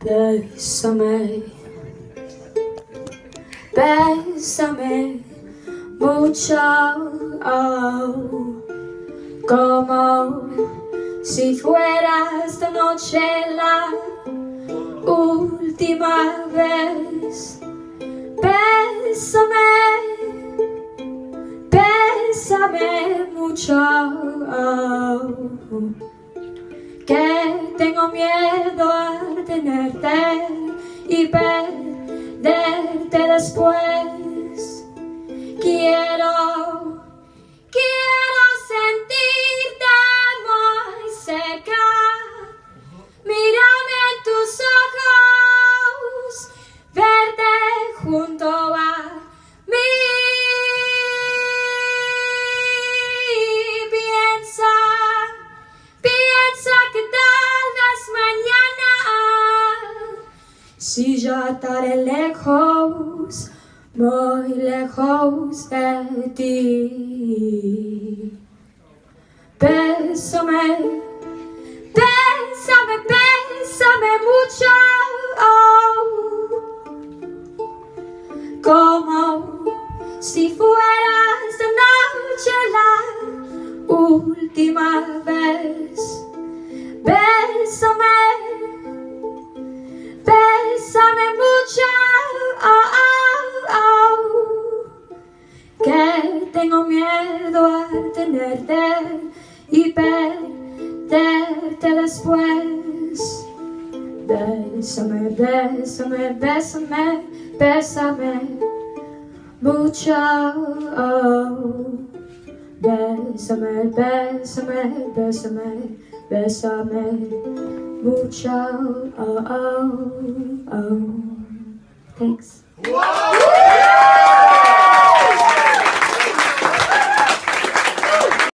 Bésame, bésame mucho, como si fuera esta noche la última vez. Bésame, bésame mucho, que tengo miedo a tenerte y perderte después. Quiero sentirte muy cerca, mírame en tus ojos, verte junto a mí. Piensa que tal vez mañana, si yo estaré lejos, muy lejos de ti. Bésame, bésame, bésame mucho, como si fuera esta noche la última vez. Bésame, bésame mucho, que tengo miedo a tenerte y perderte después. Bésame, bésame, bésame, bésame mucho. Bésame, bésame, bésame, bésame mucho. Thanks. Wow!